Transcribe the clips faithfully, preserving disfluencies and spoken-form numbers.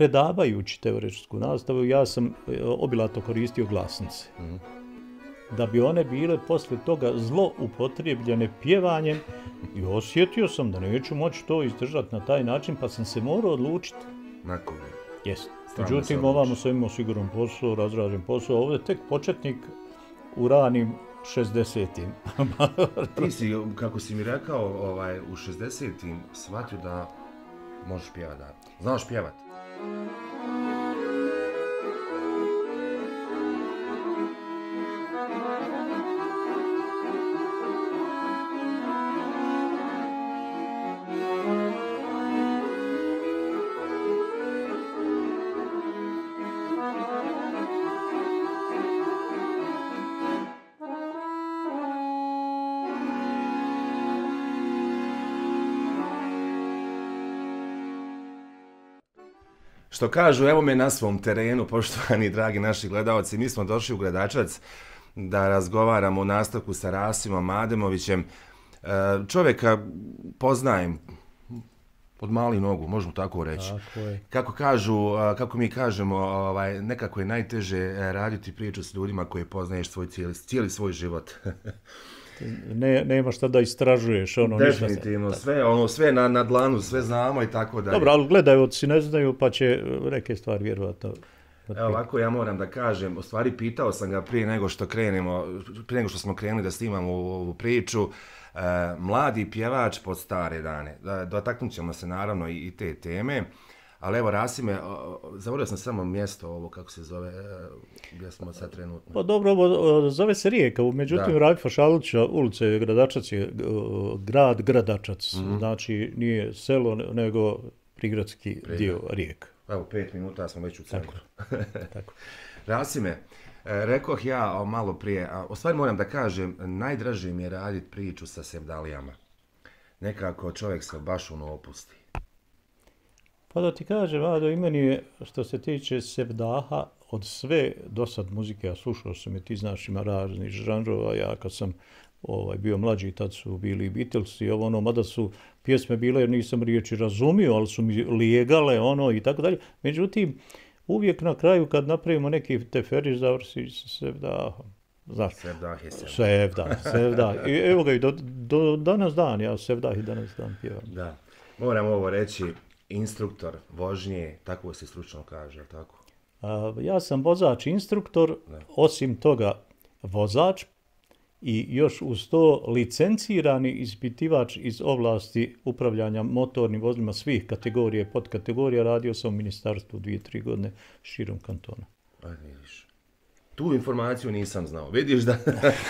predavajući teoretsku nastavu, ja sam obilato koristio glasnice. Mm. Da bi one bile posle toga zlo upotrijebljene pjevanjem i osjetio sam da neću moći to izdržati na taj način, pa sam se morao odlučiti. Nakon. Jeste. Međutim, ovamo sam imao siguran posao, razrađen posao. Ovdje tek početnik u ranim šezdesetim. Ti si, kako si mi rekao, ovaj, u šezdesetim shvatio da možeš pjevati. Znaš pjevati? Što kažu, evo me na svom terenu, poštovani dragi naši gledalci, mi smo došli u Gradačac da razgovaramo o nastavku sa Rasimom Ademovićem. Čovjeka poznajem od malih nogu, možemo tako reći. Tako je. Kako kažu, kako mi kažemo, ovaj, nekako je najteže raditi priču s ljudima koje poznaješ svoj cijeli, cijeli svoj život. Ne, nema šta da istražuješ. Ono, definitivno, ništa, sve, ono, sve na, na dlanu, sve znamo i tako dalje. Dobro, ali gledaju, ne znaju, pa će neke stvari vjerovatno. Evo ovako ja moram da kažem, u stvari pitao sam ga prije nego što krenemo, prije nego što smo krenuli da snimamo ovu priču, e, mladi pjevač pod stare dane. Dotaknut ćemo se naravno i, i te teme. Ali evo, Rasime, zaboravio sam samo mjesto ovo, kako se zove, gdje smo sad trenutno. Pa dobro, ovo zove se Rijeka, međutim, Raifa Šalića, ulice Gradačac je grad Gradačac, mm-hmm. Znači nije selo, nego prigradski Prigrad. dio Rijeka. Evo, pet minuta smo već u centru. Tako. Tako. Rasime, rekoh ja malo prije, a u stvari moram da kažem, najdraže mi je raditi priču sa sevdalijama. Nekako čovjek se baš ono opusti. Pa da ti kažem, Ado, i meni je, što se tiče sevdaha, od sve dosad muzike, ja slušao sam je, ti znaš, ima raznih žanrova, ja kad sam ovaj, bio mlađi, tad su bili Beatles i ovo ono, mada su pjesme bile, jer nisam riječi razumio, ali su mi lijegale, ono, i tako dalje. Međutim, uvijek na kraju, kad napravimo neki teferiš, završi sa sevdahom. Znaš, sevdah je sevdah. Sevdah, sevdah. I evo ga, i do, do danas dan, ja sevdah i danas dan pjevam. Da, moram ovo reći, instruktor vožnje, tako se stručno kaže, tako? A, ja sam vozač instruktor, ne. Osim toga vozač i još uz to licencirani ispitivač iz oblasti upravljanja motornim vozilima svih kategorije, podkategorija. Radio sam u ministarstvu dvije, tri godine širom kantona. Aj, vidiš. Tu informaciju nisam znao. Vidiš da...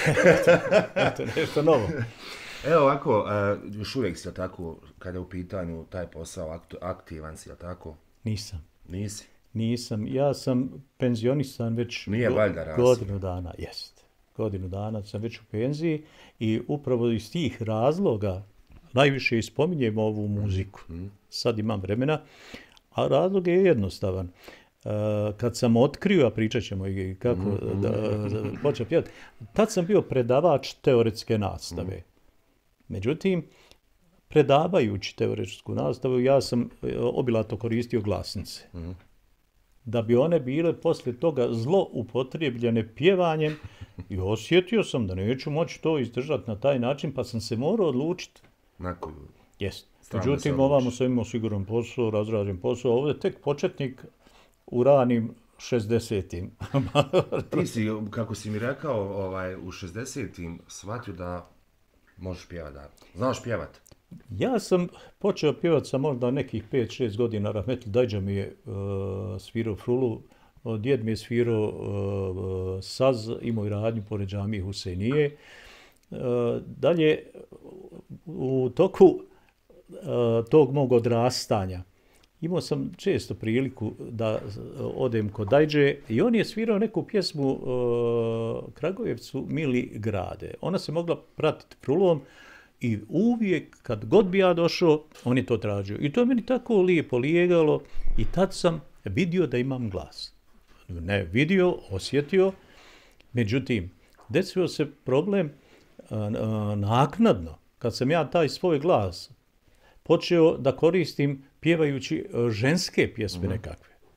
Eto, nešto novo. Evo ovako, uh, još uvijek si tako, kada je u pitanju taj posao, aktivan si, tako? Nisam. Nisi? Nisam. Ja sam penzionisan već Nije go, valjda, godinu dana. Jest. Godinu dana sam već u penziji i upravo iz tih razloga najviše ispominjem ovu muziku. Mm. Sad imam vremena, a razlog je jednostavan. Uh, kad sam otkrio, a pričat ćemo i kako mm. da, da počeo pjevati, tad sam bio predavač teoretske nastave. Mm. Međutim, predavajući teoretsku nastavu, ja sam obilato koristio glasnice. Mm. Da bi one bile posle toga zlo upotrijebljene pjevanjem i osjetio sam da neću moći to izdržati na taj način, pa sam se morao odlučiti. Nakon. Jest. Međutim, ovamo sam imao siguran posao, razrađen posao. Ovdje tek početnik u ranim šezdesetim. Ti si, kako si mi rekao, ovaj, u šezdesetim shvatio da možeš pjevati, da. Znaš pjevati? Ja sam počeo pjevati sa možda nekih pet šest godina. Rahmetli Dajđa mi je uh, svirao frulu, djed mi je svirao uh, saz, imao i radnju pored džamije Husejnije. Uh, dalje, u toku uh, tog mog odrastanja imao sam često priliku da odem kod Dajđe i on je svirao neku pjesmu uh, Kragujevcu Mili grade. Ona se mogla pratiti frulom i uvijek kad god bi ja došao, on je to tražio. I to je meni tako lijepo lijegalo i tad sam vidio da imam glas. Ne vidio, osjetio, međutim, desio se problem uh, uh, naknadno, kad sam ja taj svoj glas počeo da koristim pjevajući ženske pjesme nekakve.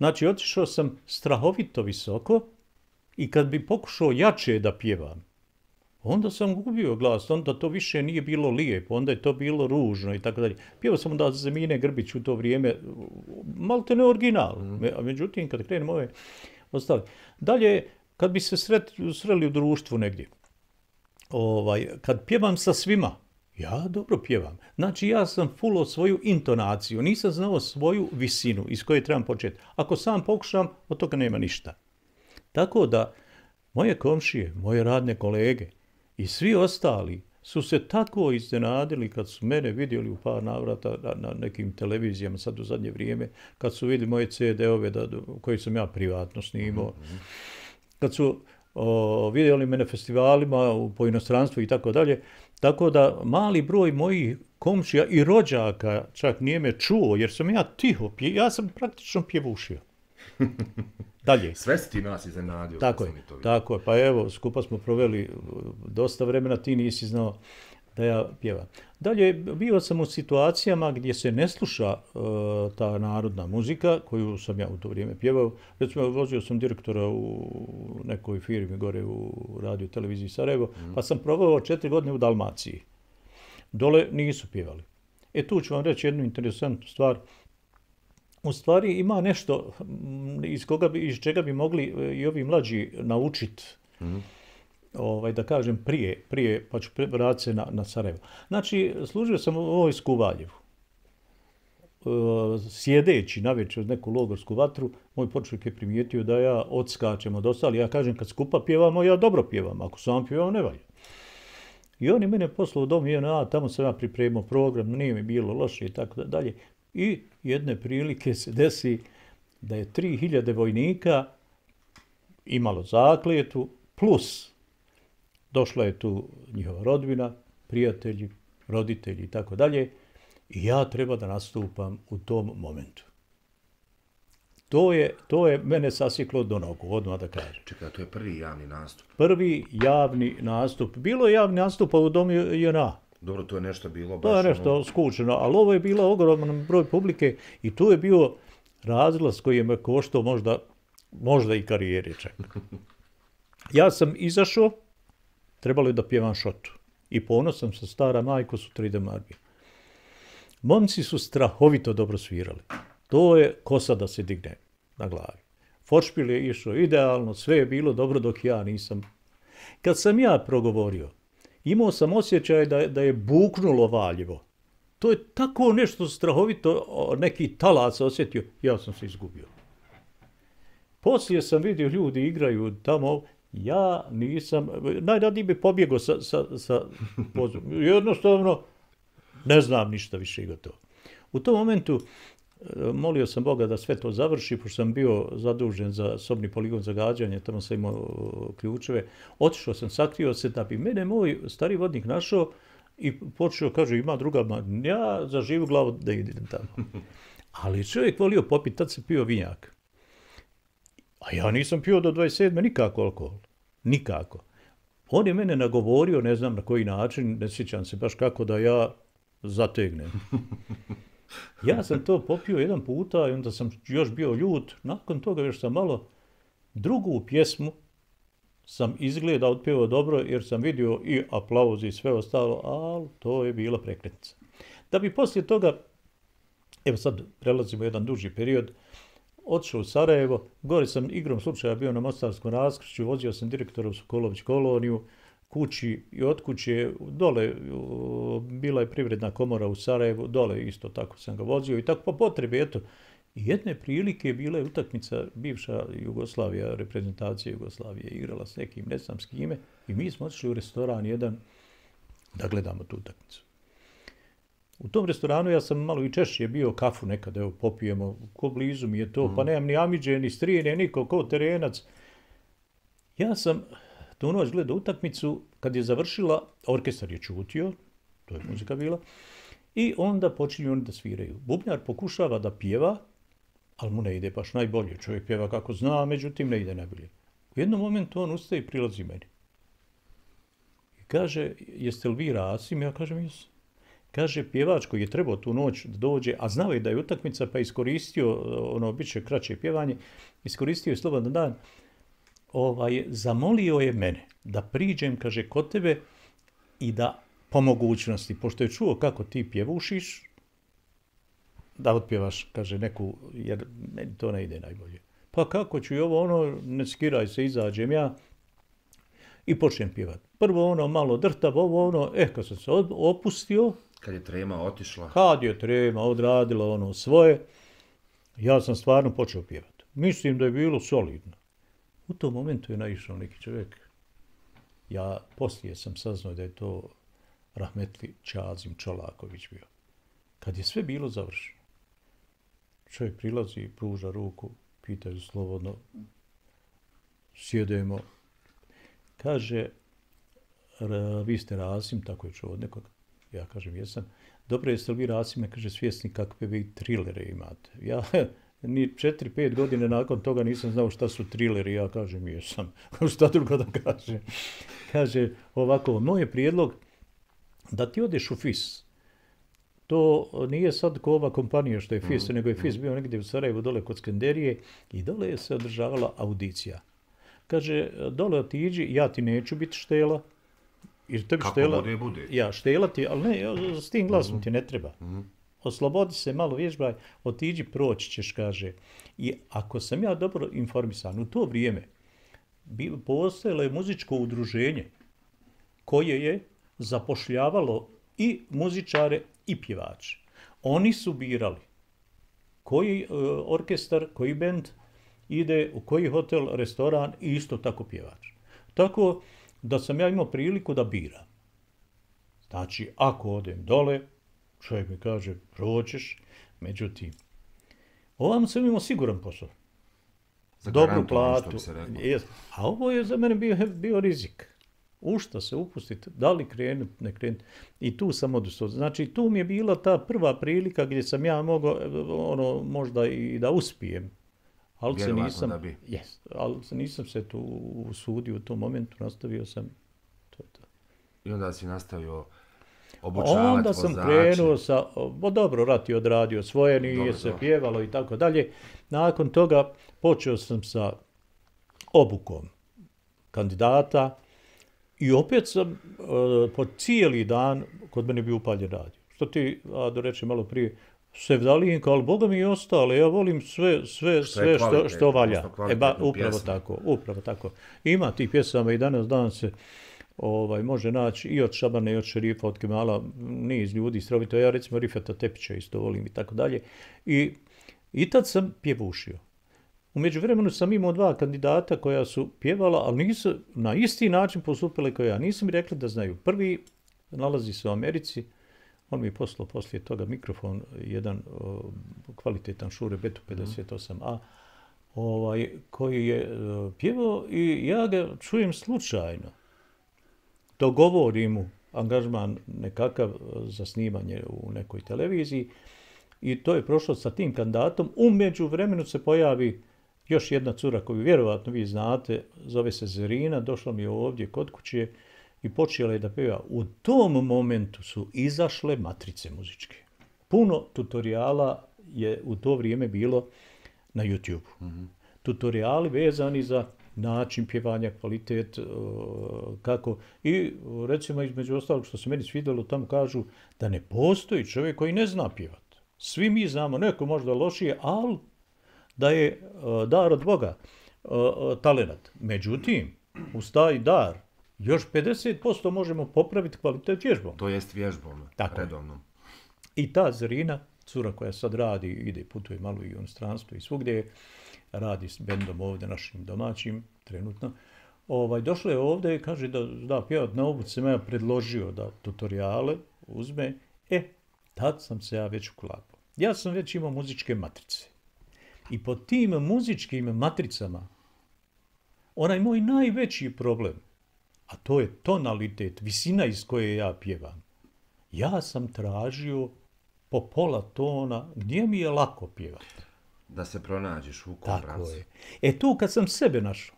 Znači, otišao sam strahovito visoko i kad bi pokušao jače da pjevam, onda sam gubio glas, onda to više nije bilo lijepo, onda je to bilo ružno i tako dalje. Pjevao sam da Zemine Grbić u to vrijeme, malte ne original, a međutim kad krenem ove ostale. Dalje, kad bi se sret, sreli u društvu negdje, ovaj, kad pjevam sa svima, ja dobro pjevam. Znači ja sam fulao svoju intonaciju, nisam znao svoju visinu iz koje trebam početi. Ako sam pokušam, od toga nema ništa. Tako da, moje komšije, moje radne kolege i svi ostali su se tako iznenadili kad su mene vidjeli u par navrata na, na nekim televizijama sad u zadnje vrijeme, kad su vidjeli moje ce de ove da, koje sam ja privatno snimao, kad su o, vidjeli me na festivalima u, po inostranstvu i tako dalje. Tako da mali broj mojih komšija i rođaka čak nije me čuo, jer sam ja tiho, pje, ja sam praktično pjevušio. Dalje. Sve si ti nas iznenadio. Tako je, tako je. Pa evo, skupa smo proveli dosta vremena, ti nisi znao da ja pjevam. Dalje, bio sam u situacijama gdje se ne sluša uh, ta narodna muzika, koju sam ja u to vrijeme pjevao. Recimo, vozio sam direktora u nekoj firmi gore u radio televiziji Sarajevo, mm. pa sam proveo četiri godine u Dalmaciji. Dole nisu pjevali. E tu ću vam reći jednu interesantnu stvar. U stvari ima nešto iz, koga bi, iz čega bi mogli i ovi mlađi naučiti, mm. ovaj, da kažem, prije, prije pa ću vratiti se na, na Sarajevo. Znači, služio sam u vojsku u Valjevu. E, sjedeći navečer uz neku logorsku vatru, moj počovjek je primijetio da ja odskačem od ostali. Ja kažem, kad skupa pjevamo, ja dobro pjevam. Ako sam pjevam, ne valja. I on je mene poslao u dom je en a, tamo sam ja pripremio program, nije mi bilo loše i tako dalje. I jedne prilike se desi da je tri hiljade vojnika imalo zaklijetu, plus došla je tu njihova rodbina, prijatelji, roditelji i tako dalje. I ja treba da nastupam u tom momentu. To je, to je mene sasjeklo do nogu, odmah da kažem. Čekaj, to je prvi javni nastup. Prvi javni nastup. Bilo je javni nastup u domu je en a. Dobro, to je nešto bilo baš... To je nešto ono... skučeno, ali ovo je bilo ogroman broj publike i tu je bio razglas koji je me koštao možda, možda i karijeri čak. Ja sam izašao, trebalo je da pjevam šotu. I ponosan sa stara majko su tri demarge. Momci su strahovito dobro svirali. To je kosa da se digne na glavi. Foršpil je išao idealno, sve je bilo dobro dok ja nisam. Kad sam ja progovorio, imao sam osjećaj da, da je buknulo Valjevo. To je tako nešto strahovito, neki talac osjetio, ja sam se izgubio. Poslije sam vidio ljudi igraju tamo, ja nisam, najradije bi pobjegao sa, sa, sa pozom. Jednostavno, ne znam ništa više i gotovo. U tom momentu molio sam Boga da sve to završi, pošto sam bio zadužen za sobni poligon za gađanje, tamo sam imao ključeve. Otišao sam, sakrio se da bi mene moj stari vodnik našao i počeo, kaže, ima druga, ma ja za živu glavu da idem tamo. Ali čovjek volio popiti, tad se pio vinjak. A ja nisam pio do dvadeset sedme nikako alkohol. Nikako. On je mene nagovorio, ne znam na koji način, ne sjećam se baš kako da ja zategnem. Ja sam to popio jedan puta i onda sam još bio ljut. Nakon toga još sam malo drugu pjesmu sam izgleda otpjevao dobro jer sam vidio i aplauz i sve ostalo, ali to je bila prekretnica. Da bi poslije toga, evo sad prelazimo jedan duži period, otišao u Sarajevo, gore sam igrom slučaja bio na Mostarskom raskršću, vozio sam direktora u Sokolović koloniju, kući i od kuće, dole bila je privredna komora u Sarajevu, dole isto tako sam ga vozio i tako po potrebi, eto. Jedne prilike bila je utakmica, bivša Jugoslavija, reprezentacija Jugoslavije, igrala s nekim, ne znam s kime, i mi smo otišli u restoran jedan da gledamo tu utakmicu. U tom restoranu ja sam malo i češće bio, kafu nekad, evo, popijemo, ko blizu mi je to, mm. pa nemam ni amiđe, ni strije, niko, ko terenac. Ja sam tu noć gledao utakmicu, kad je završila, orkestar je čutio, to je muzika bila, i onda počinju oni da sviraju. Bubnjar pokušava da pjeva, ali mu ne ide baš najbolje. Čovjek pjeva kako zna, međutim ne ide najbolje. U jednom momentu on ustaje i prilazi meni. I kaže, jeste li vi Rasim? Ja kažem, jesam. Kaže, pjevač koji je trebao tu noć da dođe, a znao je da je utakmica, pa iskoristio, ono, bit će kraće pjevanje, iskoristio je slobodan dan, ovaj, zamolio je mene da priđem, kaže, kod tebe i da po mogućnosti, pošto je čuo kako ti pjevušiš, da otpjevaš, kaže, neku, jer meni to ne ide najbolje. Pa kako ću i ovo, ono, ne skiraj se, izađem ja i počnem pjevati. Prvo ono malo drtavo, ovo ono, eh, kad sam se opustio, kad je trema otišla. Kad je trema odradila ono svoje, ja sam stvarno počeo pjevati. Mislim da je bilo solidno. U tom momentu je naišao neki čovjek. Ja poslije sam saznao da je to rahmetli Čazim Čolaković bio. Kad je sve bilo završeno, čovjek prilazi, pruža ruku, pitaju slobodno, sjedemo, kaže, vi ste Rasim, tako je čuo od nekoga. Ja kažem, jesam. Dobro, jeste li vi, Rasime, kaže, svjesni kakve vi trilere imate? Ja ni četiri, pet godine nakon toga nisam znao šta su trileri. Ja kažem, jesam. Šta drugo da kažem? Kaže, ovako, moj je prijedlog da ti odeš u F I S. To nije sad ko ova kompanija što je F I S, mm, nego je F I S bio negdje u Sarajevu, dole kod Skenderije i dole je se održavala audicija. Kaže, dole otiđi, ja ti neću biti štela, jer tebi kako štela, bude, bude. Ja, štela ti, ali ne, s tim glasom mm-hmm. ti ne treba. Mm-hmm. Oslobodi se, malo vježbaj, otiđi, proći ćeš, kaže. I ako sam ja dobro informisan, u to vrijeme postojalo je muzičko udruženje koje je zapošljavalo i muzičare i pjevače. Oni su birali koji uh, orkestar, koji bend ide u koji hotel, restoran i isto tako pjevač. Tako da sam ja imao priliku da biram. Znači, ako odem dole, čovjek mi kaže, proćeš, međutim, ovam sam imao siguran posao. Dobru platu. Jest. A ovo je za mene bio, bio rizik. U što se upustiti, da li krenuti, ne krenuti. I tu sam odustao. Znači, tu mi je bila ta prva prilika gdje sam ja mogao, ono, možda i da uspijem. Ali se nisam, da bi. Yes, ali se nisam se tu usudio u tom momentu, nastavio sam. To, to. I onda si nastavio obučavati vozače. Onda sam krenuo sa, bo dobro, rat je odradio svoje, nije dobro, se dobro. Pjevalo i tako dalje. Nakon toga počeo sam sa obukom kandidata i opet sam uh, po cijeli dan kod mene bio upaljen radio. Što ti, a da reče malo prije, Sevdalinka, ali Boga mi je ostalo, ja volim sve, sve, što sve što, što valja. E ba, upravo pjesme. tako, upravo tako. Ima tih pjesama i danas dan se ovaj, može naći i od Šabane i od Šerifa, od Kemala, niz ljudi strovito. Ja recimo Rifeta Tepića isto volim i tako dalje. I, i tad sam pjevušio. U međuvremenu sam imao dva kandidata koja su pjevala, ali nisu na isti način postupili kao ja. Nisu mi rekli da znaju. Prvi nalazi se u Americi. On mi je poslao poslije toga mikrofon, jedan o, kvalitetan Shure Betu pedeset osam A, ovaj, koji je o, pjevao i ja ga čujem slučajno. Dogovorim mu angažman nekakav za snimanje u nekoj televiziji i to je prošlo sa tim kandidatom. U međuvremenu se pojavi još jedna cura koju vjerovatno vi znate, zove se Zerina, došla mi je ovdje kod kuće i počela je da peva. U tom momentu su izašle matrice muzičke. Puno tutoriala je u to vrijeme bilo na YouTube. Mm-hmm. Tutoriali vezani za način pjevanja, kvalitet, kako. I recimo između ostalog što se meni svidjelo, tamo kažu da ne postoji čovjek koji ne zna pjevati. Svi mi znamo, neko možda lošije, ali da je dar od Boga, talenat. Međutim, uz taj dar još pedeset posto možemo popraviti kvalitet vježbom. To jest vježbom, tako redovnom. I ta Zerina, cura koja sad radi, ide, putuje malo i u inostranstvo i svugdje, radi s bendom ovdje našim domaćim, trenutno, ovaj, došla je ovdje i kaže da da pjevat na obuci, sam ja predložio da tutoriale uzme. E, tad sam se ja već uklapao. Ja sam već imao muzičke matrice. I po tim muzičkim matricama, onaj moj najveći problem, a to je tonalitet, visina iz koje ja pjevam. Ja sam tražio po pola tona gdje mi je lako pjevati. Da se pronađeš u kom Tako pravcu. je. E tu kad sam sebe našao,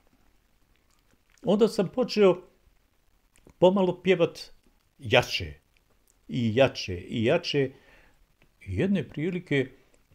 onda sam počeo pomalo pjevat jače. i jače i jače. I jedne prilike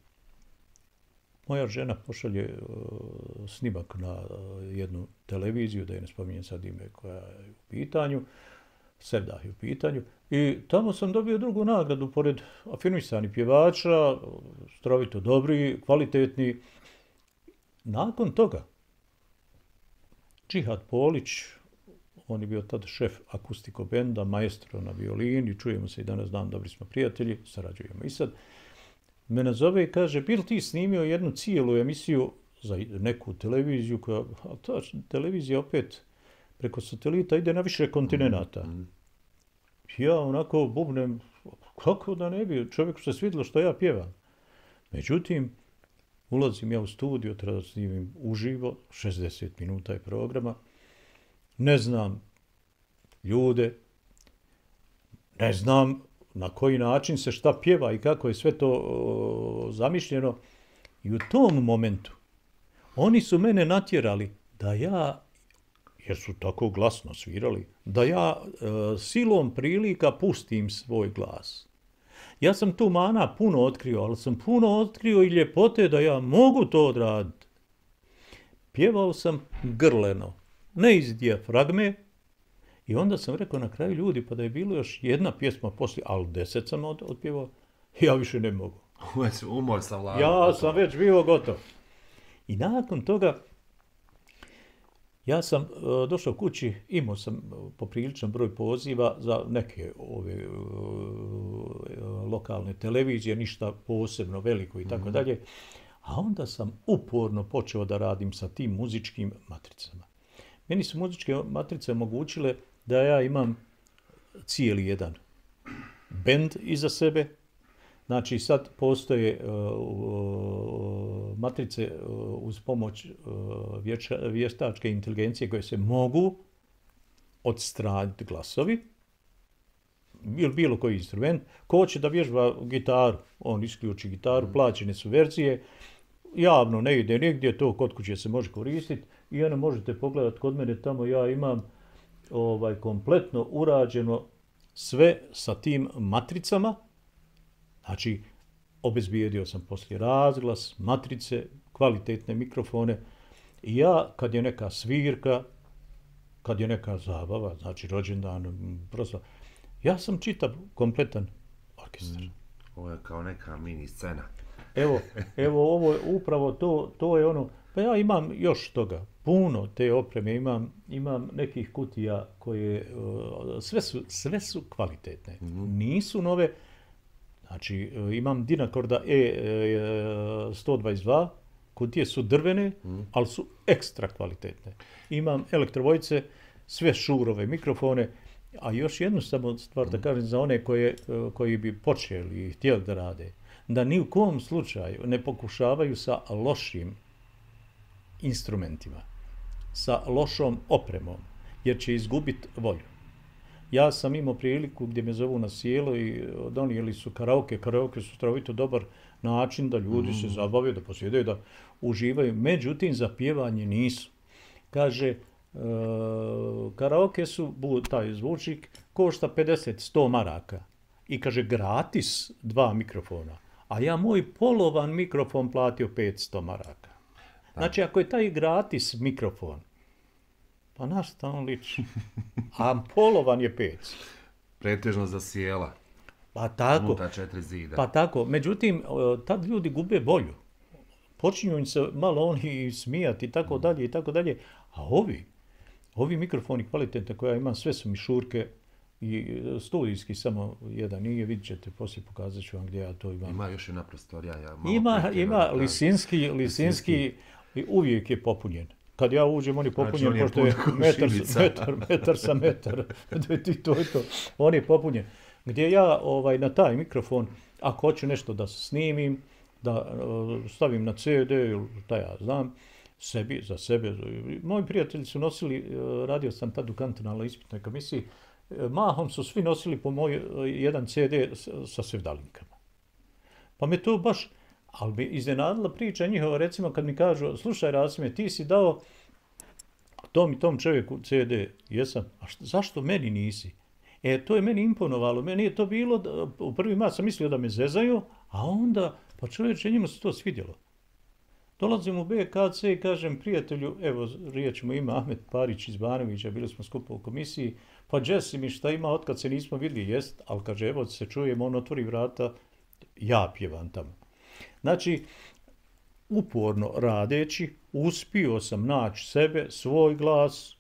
moja žena pošalje uh, snimak na uh, jednu televiziju, da je ne spominjem sad ime koja je u pitanju, Sevdah je u pitanju, i tamo sam dobio drugu nagradu, pored afirmisanih pjevača, strovito dobri, kvalitetni. Nakon toga, Džihad Polić, on je bio tada šef akustiko benda, maestro na violini, čujemo se i danas dan, dobri smo prijatelji, sarađujemo i sad. Me nazove i kaže, bil ti snimio jednu cijelu emisiju za neku televiziju, koja, a ta televizija opet preko satelita ide na više kontinenata. Mm-hmm. Ja onako bubnem, kako da ne bi, čovjeku se svidjelo što ja pjevam. Međutim, ulazim ja u studio, treba da snimim uživo, šezdeset minuta je programa, ne znam ljude, ne znam na koji način se šta pjeva i kako je sve to o, zamišljeno. I u tom momentu oni su mene natjerali da ja, jer su tako glasno svirali, da ja e, silom prilika pustim svoj glas. Ja sam tu mana puno otkrio, ali sam puno otkrio i ljepote da ja mogu to odraditi. Pjevao sam grleno, ne iz dijafragme, i onda sam rekao na kraju, ljudi, pa da je bilo još jedna pjesma poslije, ali deset sam od, odpjevao, ja više ne mogu. Umor sam vlada. Ja sam već bio gotov. I nakon toga, ja sam uh, došao kući, imao sam uh, popriličan broj poziva za neke ove uh, lokalne televizije, ništa posebno veliko i tako dalje. A onda sam uporno počeo da radim sa tim muzičkim matricama. Meni su muzičke matrice omogućile da ja imam cijeli jedan bend iza sebe. Znači sad postoje uh, matrice uh, uz pomoć uh, vječa, vještačke inteligencije koje se mogu odstraniti glasovi ili bilo koji instrument. Ko će da vježba gitaru, on isključi gitaru, mm. plaćene su verzije, javno ne ide nigdje, to kod kuće se može koristiti i ono možete pogledati kod mene tamo, ja imam ovaj kompletno urađeno sve sa tim matricama. Znači, obezbijedio sam poslije razglas, matrice, kvalitetne mikrofone. I ja, kad je neka svirka, kad je neka zabava, znači rođendan, prosto, ja sam čitav kompletan orkestar. Mm, ovo je kao neka mini scena. Evo, evo ovo je upravo to, to je ono, pa ja imam još toga, puno te opreme, imam, imam nekih kutija koje, sve su, sve su kvalitetne, mm-hmm. nisu nove. Znači, imam Dynacorda E sto dvadeset dva, kutije su drvene, mm. ali su ekstra kvalitetne. Imam elektrovojce, sve šurove mikrofone, a još jednu samo stvar mm. da kažem za one koje, koji bi počeli i htjeli da rade, da ni u kom slučaju ne pokušavaju sa lošim instrumentima, sa lošom opremom, jer će izgubiti volju. Ja sam imao priliku gdje me zovu na sjelo i donijeli su karaoke. Karaoke su stravito dobar način da ljudi mm. se zabave, da posjedaju, da uživaju. Međutim, za pjevanje nisu. Kaže, e, karaoke su, taj zvučnik, košta pedeset do sto maraka. I kaže, gratis dva mikrofona. A ja moj polovan mikrofon platio petsto maraka. Znači, ako je taj gratis mikrofon, pa na šta on liči? A polovan je pet. Pretežno za sjela. Pa tako. Unutar četiri zida. Pa tako. Međutim, tad ljudi gube volju. Počinju im se malo oni smijati i tako dalje i tako dalje. A ovi, ovi mikrofoni kvalitetne koje ja imam, sve su mi šurke i studijski samo jedan nije. Vidjet ćete, poslije pokazat ću vam gdje ja to imam. Ima još jedna prostorija. Ja ima, ima lisinski, lisinski, uvijek je popunjen. Kad ja uđem, on je popunjen, znači, pošto je metar, metar, metar sa metar. to je to. On je popunjen. Gdje ja ovaj, na taj mikrofon, ako hoću nešto da snimim, da uh, stavim na ce de ili šta ja znam, sebi, za sebe. Moji prijatelji su nosili, uh, radio sam tad u kantonalnoj ispitnoj komisiji, uh, mahom su svi nosili po moj uh, jedan ce de sa sevdalinkama. Pa me to baš... Ali bi iznenadila priča njihova, recimo, kad mi kažu, slušaj Rasime, ti si dao tom i tom čovjeku ce de, jesam, a što, zašto meni nisi? E, to je meni imponovalo. Meni je to bilo, da, u prvi mat sam mislio da me zezaju, a onda, pa čovječe, njima se to svidjelo. Dolazim u B K C i kažem prijatelju, evo, riječ mu ima Ahmet Parić iz Banovića, bili smo skupa u komisiji, pa Jesse mi šta ima otkad se nismo vidjeli, jest, ali kaže, evo se čujemo, on otvori vrata, ja pjevam tamo. Znači, uporno radeći, uspio sam naći sebe, svoj glas,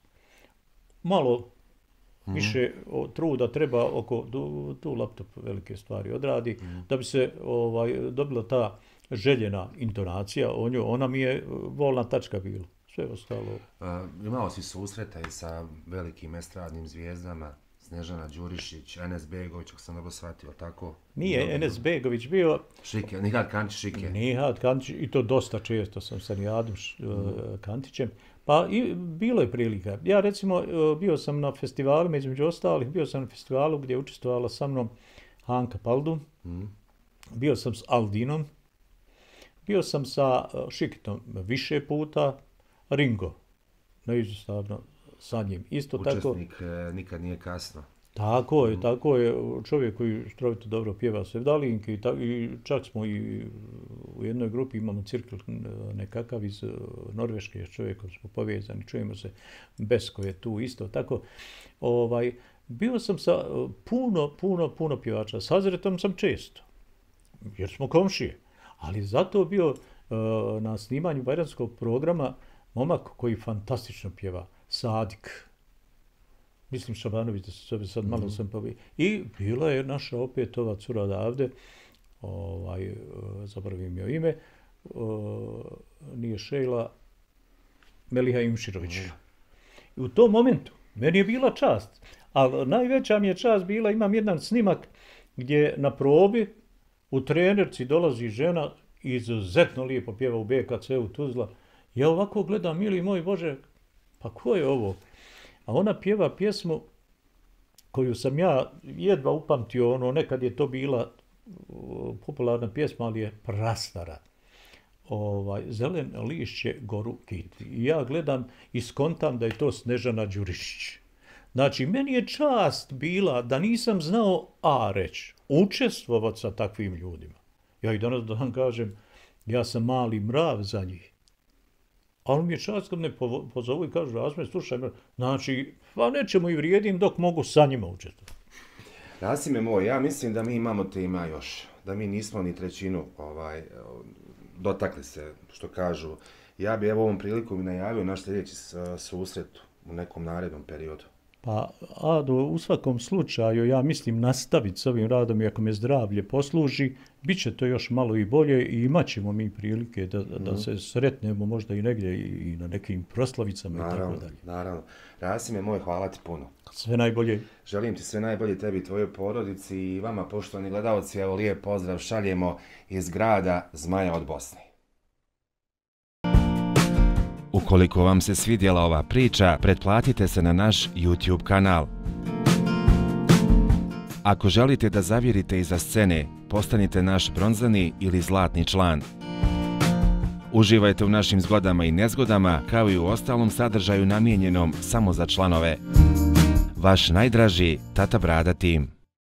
malo mm. više truda treba oko tu, tu laptop velike stvari odradi, mm. da bi se ovaj, dobila ta željena intonacija, o njoj, ona mi je volna tačka bila. Sve ostalo. Uh, imao si susreta i sa velikim estradnim zvijezdama, Snežana Đurišić, Enes Begović, ako sam dobro shvatio, tako? Nije dobro. Enes Begović bio... Šike, Nihat Kantić Šike. Nihat Kantić, i to dosta često sam sa Nihadom mm. Kantićem. Pa i bilo je prilika. Ja recimo bio sam na festivalima, između ostalih, bio sam na festivalu gdje je učestvovala sa mnom Hanka Paldun, mm. bio sam s Aldinom, bio sam sa Šikitom više puta, Ringo, neizostavno sa njim. Isto učesnik tako, e, nikad nije kasno. Tako je, mm. tako je. Čovjek koji strovito dobro pjeva sevdalinke i, ta, i čak smo i u jednoj grupi imamo cirkel nekakav iz Norveške, s čovjekom smo povezani, čujemo se, Besko je tu isto. Tako, ovaj, bio sam sa puno, puno, puno pjevača. S Hazretom sam često, jer smo komšije. Ali zato bio uh, na snimanju bajramskog programa momak koji fantastično pjeva, Sadik. Mislim Šabanović, da se sad malo mm-hmm. sam povijel. I bila je naša opet ova cura odavde, ovaj, uh, zaboravim joj ime, uh, nije Šejla, Meliha Imširović. Mm-hmm. I u tom momentu meni je bila čast, ali najveća mi je čast bila, imam jedan snimak gdje na probi u trenerci dolazi žena, izuzetno lijepo pjeva u B K C-u Tuzla. Ja ovako gledam, mili moj Bože, pa ko je ovo? A ona pjeva pjesmu koju sam ja jedva upamtio, ono, nekad je to bila popularna pjesma, ali je prastara. Ovaj, Zelen lišće goru kiti. I ja gledam i skontam da je to Snežana Đurišić. Znači, meni je čast bila da nisam znao A reći, učestvovati sa takvim ljudima. Ja i danas da vam kažem, ja sam mali mrav za njih. Ali mi je čast kad me pozovu i kažu, Razme, slušaj, znači, pa nećemo i vrijedim dok mogu sa njima učestvovati. Rasime moj, ja mislim da mi imamo tema još, da mi nismo ni trećinu ovaj, dotakli se, što kažu. Ja bi evo ovom prilikom najavio naš sljedeći susret u nekom narednom periodu. Pa, Ado, u svakom slučaju, ja mislim nastaviti s ovim radom i ako me zdravlje posluži, bit će to još malo i bolje i imat ćemo mi prilike da, mm. da se sretnemo možda i negdje i na nekim proslavicama naravno, i tako dalje. Naravno. Rasime moj, hvala ti puno. Sve najbolje. Želim ti sve najbolje tebi i tvojoj porodici i vama, poštovani gledalci, evo lijep pozdrav šaljemo iz grada Zmaja od Bosne. Ukoliko vam se svidjela ova priča, pretplatite se na naš YouTube kanal. Ako želite da zavirite iza scene, postanite naš bronzani ili zlatni član. Uživajte u našim zgodama i nezgodama, kao i u ostalom sadržaju namijenjenom samo za članove. Vaš najdraži Tata Brada tim.